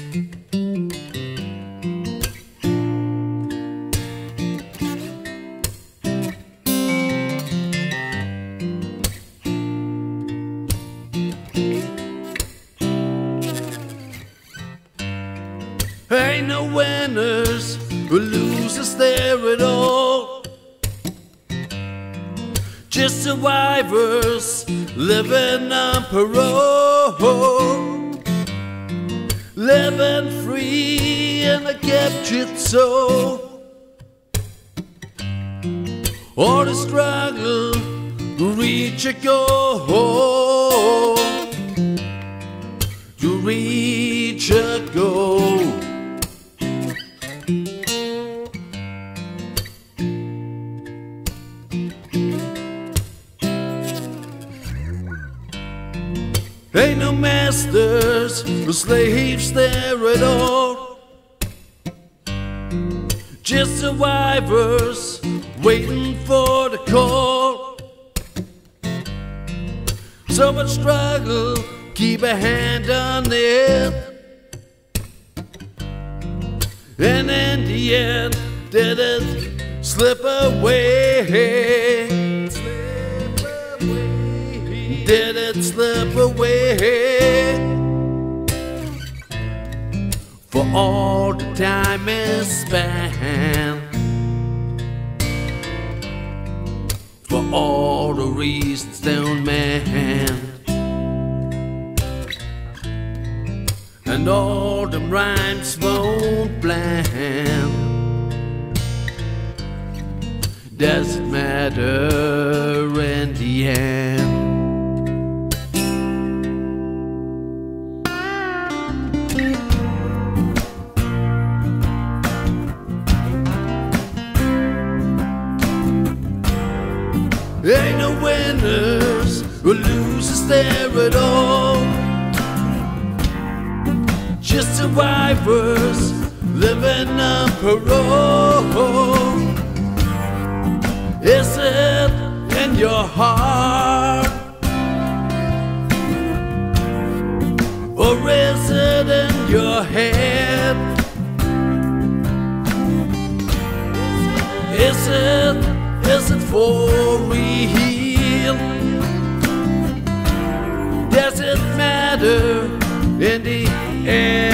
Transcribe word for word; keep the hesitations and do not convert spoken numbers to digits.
Ain't no winners or losers there at all. Just survivors living on parole, living free in a captured soul. Or the struggle to reach a goal, to reach a goal. Ain't no masters or slaves there at all. Just survivors waiting for the call. So much struggle, keep a hand on it. And in the end, did it slip away? Did it slip away? For all the time is spent, for all the reasons don't mend, and all the rhymes won't blend. Doesn't matter in the end. Ain't no winners or losers there at all. Just survivors living on parole. Is it in your heart, or is it in your head? Is it, is it for real? Does it matter in the end?